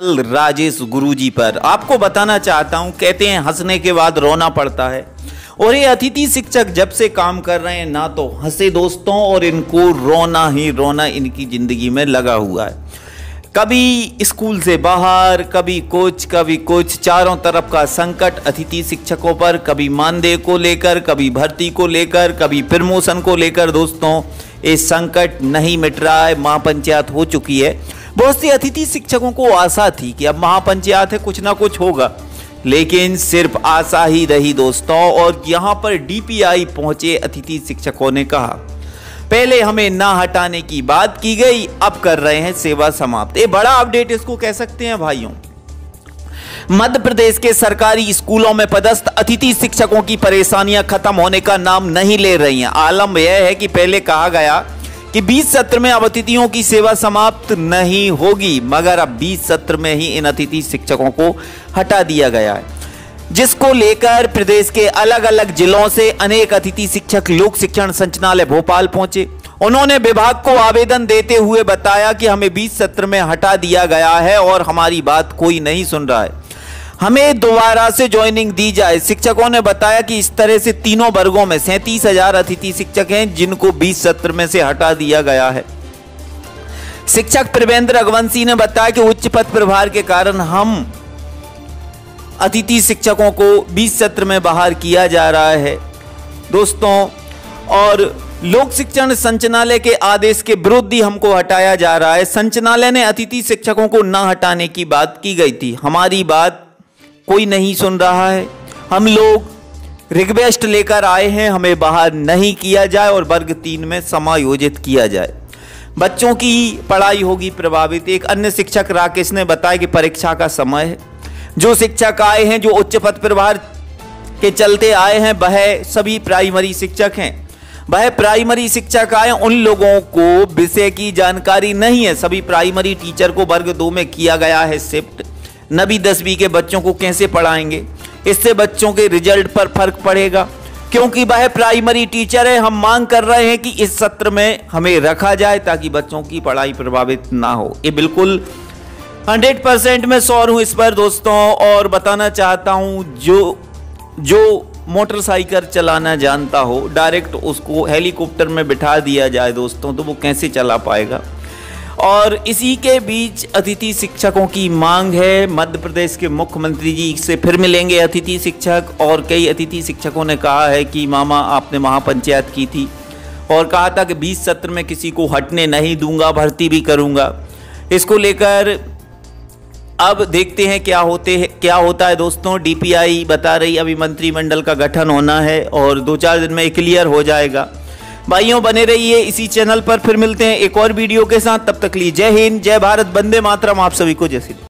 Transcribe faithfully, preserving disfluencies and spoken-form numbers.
राजेश गुरुजी पर आपको बताना चाहता हूं। कहते हैं हंसने के बाद रोना पड़ता है, और ये अतिथि शिक्षक जब से काम कर रहे हैं ना तो हंसे दोस्तों, और इनको रोना ही रोना इनकी जिंदगी में लगा हुआ है। कभी स्कूल से बाहर, कभी कुछ कभी कुछ, चारों तरफ का संकट अतिथि शिक्षकों पर, कभी मानदेय को लेकर, कभी भर्ती को लेकर, कभी प्रमोशन को लेकर। दोस्तों ये संकट नहीं मिट रहा है, महापंचायत हो चुकी है। बहुत से अतिथि शिक्षकों को आशा थी कि अब महापंचायत है, कुछ ना कुछ होगा, लेकिन सिर्फ आशा ही रही दोस्तों। और यहाँ पर डीपीआई पहुंचे अतिथि शिक्षकों ने कहा पहले हमें ना हटाने की बात की गई, अब कर रहे हैं सेवा समाप्त। ये बड़ा अपडेट इसको कह सकते हैं भाइयों। मध्य प्रदेश के सरकारी स्कूलों में पदस्थ अतिथि शिक्षकों की परेशानियां खत्म होने का नाम नहीं ले रही हैं। आलम यह है कि पहले कहा गया कि बीस सत्र में अब अतिथियों की सेवा समाप्त नहीं होगी, मगर अब बीस सत्र में ही इन अतिथि शिक्षकों को हटा दिया गया है, जिसको लेकर प्रदेश के अलग अलग जिलों से अनेक अतिथि शिक्षक लोक शिक्षण संचालनालय भोपाल पहुंचे। उन्होंने विभाग को आवेदन देते हुए बताया कि हमें बीस सत्र में हटा दिया गया है और हमारी बात कोई नहीं सुन रहा है, हमें दोबारा से ज्वाइनिंग दी जाए। शिक्षकों ने बताया कि इस तरह से तीनों वर्गों में सैंतीस हजार अतिथि शिक्षक हैं जिनको बीस सत्र में से हटा दिया गया है। शिक्षक प्रवेंद्र रघुवंशी ने बताया कि उच्च पद प्रभार के कारण हम अतिथि शिक्षकों को बीस सत्र में बाहर किया जा रहा है दोस्तों, और लोक शिक्षण संचालनालय के आदेश के विरुद्ध ही हमको हटाया जा रहा है। संचालनालय ने अतिथि शिक्षकों को न हटाने की बात की गई थी, हमारी बात कोई नहीं सुन रहा है। हम लोग रिक्वेस्ट लेकर आए हैं, हमें बाहर नहीं किया जाए और वर्ग तीन में समायोजित किया जाए। बच्चों की पढ़ाई होगी प्रभावित। एक अन्य शिक्षक राकेश ने बताया कि परीक्षा का समय है, जो शिक्षक आए हैं जो उच्च पद प्रभार के चलते आए हैं वह सभी प्राइमरी शिक्षक हैं। वह प्राइमरी शिक्षक आए, उन लोगों को विषय की जानकारी नहीं है। सभी प्राइमरी टीचर को वर्ग दो में किया गया है शिफ्ट। नवी दसवीं के बच्चों को कैसे पढ़ाएंगे? इससे बच्चों के रिजल्ट पर फर्क पड़ेगा, क्योंकि वह प्राइमरी टीचर है। हम मांग कर रहे हैं कि इस सत्र में हमें रखा जाए ताकि बच्चों की पढ़ाई प्रभावित ना हो। ये बिल्कुल हंड्रेड परसेंट में श्योर हूं इस पर दोस्तों। और बताना चाहता हूं जो जो मोटरसाइकिल चलाना जानता हो, डायरेक्ट उसको हेलीकॉप्टर में बिठा दिया जाए दोस्तों तो वो कैसे चला पाएगा। और इसी के बीच अतिथि शिक्षकों की मांग है। मध्य प्रदेश के मुख्यमंत्री जी से फिर मिलेंगे अतिथि शिक्षक, और कई अतिथि शिक्षकों ने कहा है कि मामा आपने महापंचायत की थी और कहा था कि बीस सत्र में किसी को हटने नहीं दूंगा, भर्ती भी करूंगा। इसको लेकर अब देखते हैं क्या होते हैं क्या होता है दोस्तों। डीपीआई बता रही अभी मंत्रिमंडल का गठन होना है और दो चार दिन में क्लियर हो जाएगा। भाइयों बने रहिए इसी चैनल पर, फिर मिलते हैं एक और वीडियो के साथ। तब तक लिए जय हिंद, जय भारत, वंदे मातरम। आप सभी को जय श्री राम।